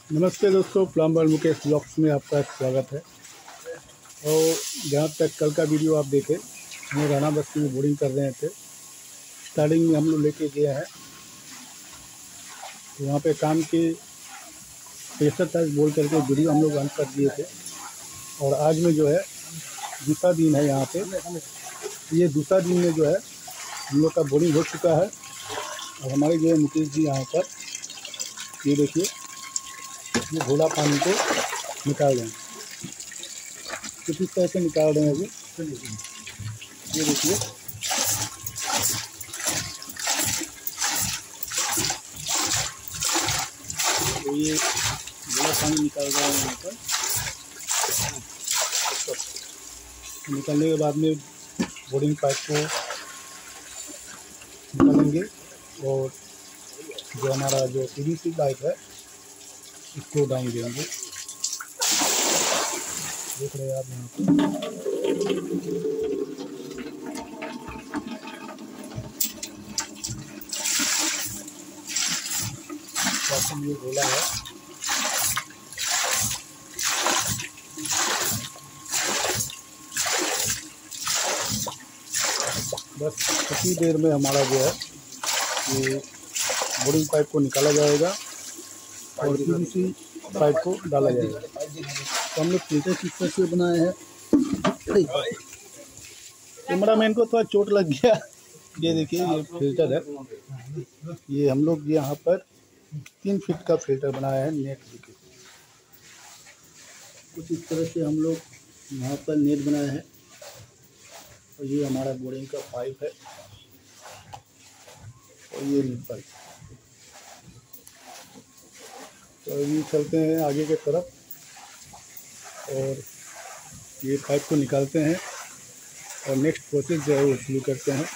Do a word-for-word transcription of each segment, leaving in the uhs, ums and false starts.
नमस्ते दोस्तों, plumber Mukesh blogs में आपका स्वागत है। और जहाँ तक कल का वीडियो आप देखे, हम राना बस्ती में बोरिंग कर रहे थे। स्टार्टिंग में हम लोग लेके गए हैं तो वहाँ पे काम के प्रेशर टाइप बोल करके वीडियो हम लोग बंद कर दिए थे। और आज में जो है दूसरा दिन है यहाँ पे। ये दूसरा दिन में जो है हम लोग का बोरिंग हो चुका है। और हमारे जो है मुकेश जी यहाँ पर, ये देखिए, ये घोला पानी को निकाल रहे हैं। तो किस तरह से निकाल रहे हैं अभी, ये देखिए। तो ये घोला पानी निकाल रहे हैं यहाँ पर। निकालने के बाद में बोरिंग पाइप को निकालेंगे और जो हमारा जो पीवीसी पाइप है इसको डाउन देंगे। देख रहे हैं आप यहाँ पे। तो ये गोला है, बस कुछ देर में हमारा जो है ये बोरिंग पाइप को निकाला जाएगा और पीवीसी पाइप को डाला जाएगा। तो हम लोग फिल्टर किस तरह से बनाए हैं, कैमरा मैन को थोड़ा चोट लग गया। ये देखिए, ये फिल्टर है। ये हम लोग यहाँ पर तीन फीट का फिल्टर बनाया है नेट के। कुछ इस तरह से हम लोग यहाँ पर नेट बनाया है। और ये हमारा बोरिंग का पाइप है और ये पाइप। तो अभी चलते हैं आगे के तरफ और ये पाइप को निकालते हैं और नेक्स्ट प्रोसेस जो है वो शुरू करते हैं।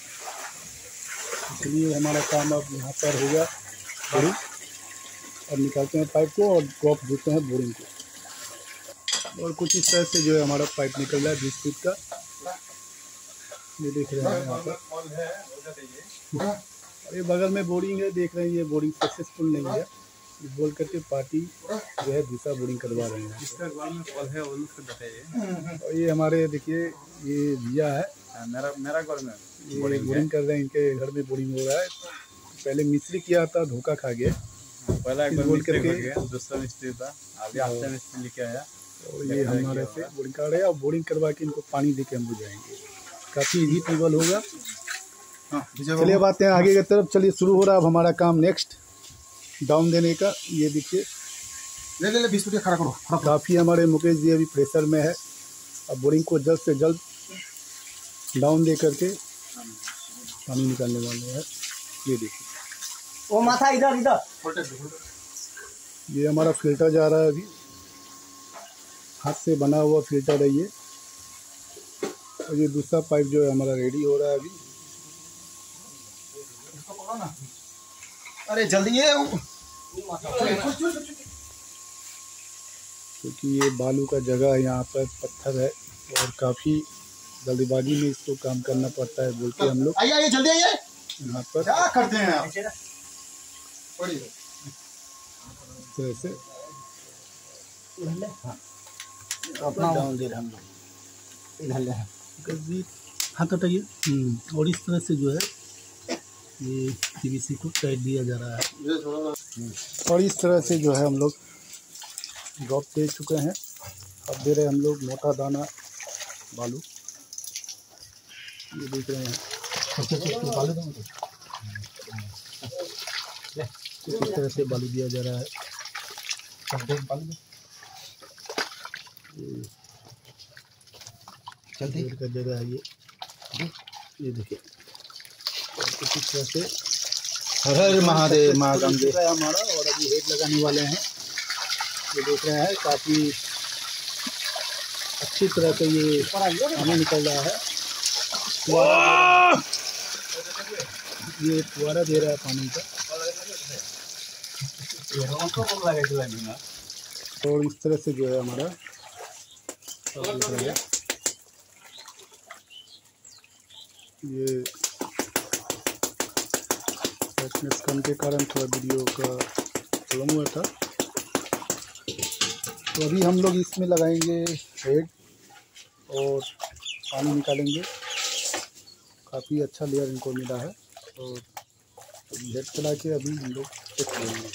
इसलिए हमारा काम अब यहाँ पर होगा बोरिंग, और निकालते हैं पाइप को और ड्रॉप देते हैं बोरिंग को। और कुछ इस तरह से जो है हमारा पाइप निकल रहा है बीस फीट का। ये देख रहे हैं यहाँ पर, ये बगल में बोरिंग है। देख रहे हैं ये बोरिंग सक्सेसफुल नहीं है बोल करके पार्टी जो है दूसरा बोरिंग करवा रहे हैं। और ये हमारे देखिए, ये भैया है, मेरा मेरा घर में ये बोरिंग कर रहे हैं। इनके घर में बोरिंग हो रहा है। पहले मिस्त्री किया था, धोखा खा गया। पहला एक बार बोल करके दूसरा मिस्त्री था, अभी आपका मिस्त्री लेके आया। और ये हमारे से बोरिंग कर रहे हैं और बोरिंग करवा के इनको पानी दे के हम बुझाएंगे। काफ़ी इजी ट्यूबवेल होगा। चलिए अब आते हैं आगे की तरफ। चलिए शुरू हो रहा है अब हमारा काम नेक्स्ट डाउन देने का। ये देखिए, ले ले ले बीस फुट खड़ा करो। काफ़ी हमारे मुकेश जी अभी प्रेशर में है। अब बोरिंग को जल्द से जल्द डाउन दे करके पानी निकालने वाले हैं। ये देखिए, वो माथा इधर इधर। ये हमारा फिल्टर जा रहा है अभी, हाथ से बना हुआ फिल्टर है ये। और ये दूसरा पाइप जो है हमारा रेडी हो रहा है अभी। अरे जल्दी है, क्योंकि ये बालू का जगह है, यहाँ पर पत्थर है और काफ़ी जल्दीबाजी में इसको काम करना पड़ता है बोल के हम लोग आइए आइए जल्दी आइए। यहाँ पर क्या करते हैं आप? से अपना डाउन दे रहे हम लोग इधर ले जी, हाथ हटाइए। और इस तरह से जो है ये पीवीसी को टाइट दिया जा रहा है। और इस तरह से जो है हम लोग ड्रॉप दे चुके हैं। अब दे रहे हैं हम लोग मोटा दाना बालू। ये देख रहे हैं, इस तरह से बालू दिया जा रहा है। जल्दी का जगह है ये। ये देखिए, कुछ इस तरह से हर हर महादेव माँ गंगे है हमारा। और अभी हेड लगाने वाले हैं। ये देख रहे हैं, काफ़ी अच्छी तरह से ये पानी निकल रहा है। ये फुहारा दे रहा है पानी का। और इस तरह से जो है हमारा देख रहे हैं, ये ब्राइटनेस कम के कारण थोड़ा वीडियो का प्रॉब्लम हुआ था। तो अभी हम लोग इसमें लगाएंगे हेड और पानी निकालेंगे। काफ़ी अच्छा लेयर इनको मिला है। और हेड चला के अभी हम लोग चेक करेंगे।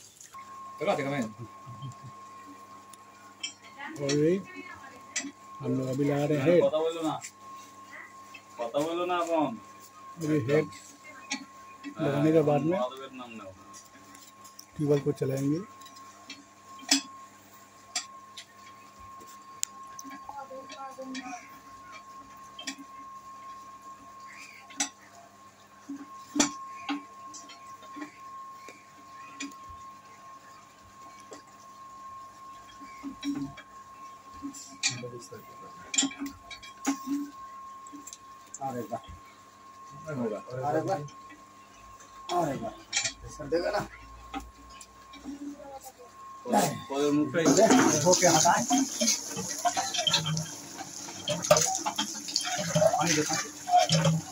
और ये हम लोग अभी लगा रहे हैं हेड। ये हेड लगाने के बाद में ट्यूबवेल को चलाएंगे। अरे वाह, अरे वाह, अरे वाह, सर देगा ना। होके हटाए पानी देखा।